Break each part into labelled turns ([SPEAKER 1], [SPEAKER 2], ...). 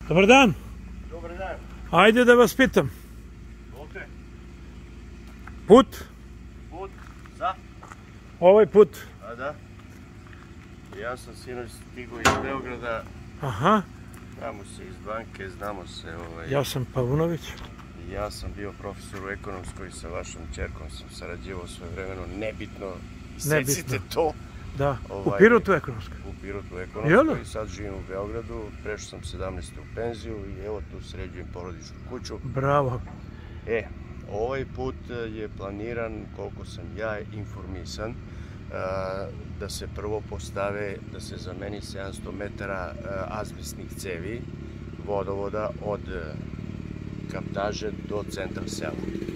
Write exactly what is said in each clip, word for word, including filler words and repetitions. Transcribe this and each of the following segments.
[SPEAKER 1] Dobar dan.
[SPEAKER 2] Dobar dan.
[SPEAKER 1] Ajde da vas pitam.
[SPEAKER 2] Volite?
[SPEAKER 1] Put?
[SPEAKER 2] Put? Za?
[SPEAKER 1] Ovaj put.
[SPEAKER 2] A da. Ja sam sinoć stigao iz Beograda.
[SPEAKER 1] Aha.
[SPEAKER 2] Znamo se iz banke, znamo se ovaj...
[SPEAKER 1] Ja sam Paunović.
[SPEAKER 2] Ja sam bio profesor u ekonomskoj, sa vašom ćerkom sam sarađivao svoje vremeno, nebitno. Secite to.
[SPEAKER 1] Da, u Pirotu ekonomskoj.
[SPEAKER 2] U Pirotu ekonomskoj, sad živim u Beogradu, prešao sam sedamnaeste u penziju i evo tu sređujem porodičnu kuću.
[SPEAKER 1] Bravo.
[SPEAKER 2] E, ovaj put je planiran, koliko sam ja informisan, da se prvo postave, da se zameni sedamsto metara azbestnih cevi vodovoda od kaptaže do centra sela.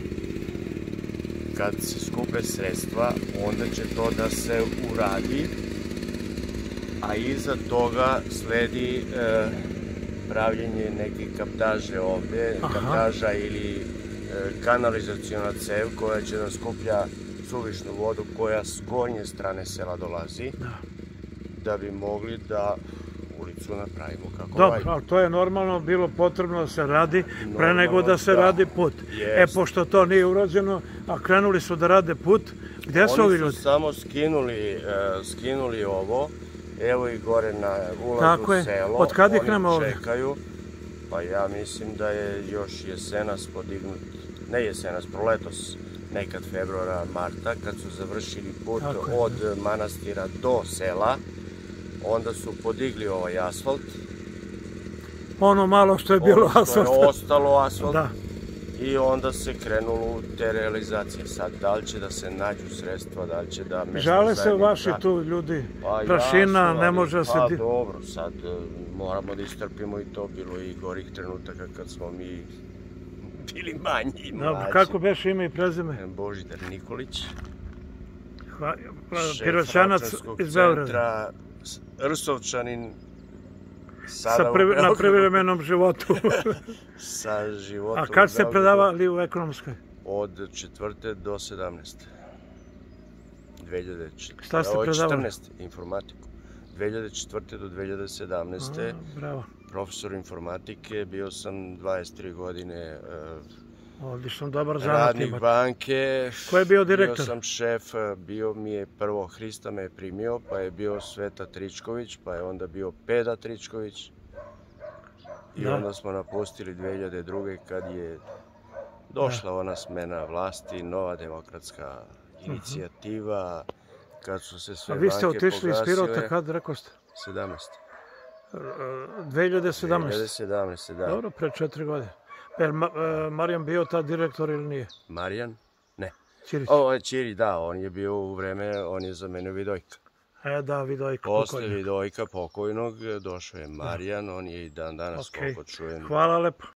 [SPEAKER 2] Kad se skupe sredstva, onda će to da se uradi, a iza toga sledi pravljenje neke kaptaže ovde, kaptaža ili kanalizaciona cev koja će da skuplja suvišnu vodu koja s gornje strane sela dolazi, da bi mogli da ulicu napravimo kako valja.
[SPEAKER 1] Dobro, ali to je normalno bilo potrebno da se radi pre nego da se radi put. E, pošto to nije urađeno, a krenuli su da rade put, gde su ovi ljudi?
[SPEAKER 2] Oni su samo skinuli ovo, evo i gore na ulazu u selo.
[SPEAKER 1] Od kada ih nema ovde?
[SPEAKER 2] Oni čekaju, pa ja mislim da je još jesenas podignut, ne jesenas, proletos, nekad februara, marta, kad su završili put od manastira do sela, onda su podigli ovaj asfalt.
[SPEAKER 1] Ono malo što je bilo asfalt.
[SPEAKER 2] Ono što je ostalo asfalt. I onda se krenulo u te realizacije. Sad, da li će da se nađu sredstva, da li će da...
[SPEAKER 1] Žale se vaši tu ljudi, prašina, ne može se...
[SPEAKER 2] Pa dobro, sad moramo da istrpimo i to. Bilo i gorih trenutaka kad smo mi bili manji i mlađi.
[SPEAKER 1] Kako beše ime i prezime?
[SPEAKER 2] Božidar Nikolić.
[SPEAKER 1] Piroćanac iz Beograda.
[SPEAKER 2] Rsovčanin
[SPEAKER 1] na privremenom životu.
[SPEAKER 2] Sa životom u
[SPEAKER 1] A kad ste predavali u ekonomskoj?
[SPEAKER 2] Od četvrte do sedamnaeste.
[SPEAKER 1] Šta ste predavali?
[SPEAKER 2] četrnaeste. Informatiku. dve hiljade četvrte do dve hiljade sedamnaeste.
[SPEAKER 1] Bravo.
[SPEAKER 2] Profesor informatike, bio sam dvadeset tri godine
[SPEAKER 1] Odlično, dobar zanat
[SPEAKER 2] radnik
[SPEAKER 1] imate.
[SPEAKER 2] banke.
[SPEAKER 1] Ko je bio direktor?
[SPEAKER 2] Bio sam šef, bio mi je prvo Hrista me je primio, pa je bio Sveta Tričković, pa je onda bio Peda Tričković. I onda smo napustili dve hiljade druge kad je došla ona smena vlasti, nova demokratska inicijativa, kad su se sve banke pogasile.
[SPEAKER 1] A vi ste otišli iz Pirota kad, rekao ste?
[SPEAKER 2] sedamnaeste.
[SPEAKER 1] dve hiljade sedamnaeste?
[SPEAKER 2] dve hiljade sedamnaeste, da.
[SPEAKER 1] Dobro, pre četiri godine. Je Marijan bio ta direktor ili nije?
[SPEAKER 2] Marijan? Ne.
[SPEAKER 1] Ćirić?
[SPEAKER 2] Ovo je Ćiri, da, on je bio u vreme, on je zamenio Vidojka.
[SPEAKER 1] E, da, Vidojka pokojnog.
[SPEAKER 2] Posle Vidojka pokojnog došao je Marijan, on je i dan danas koliko čujem.
[SPEAKER 1] Hvala lepo.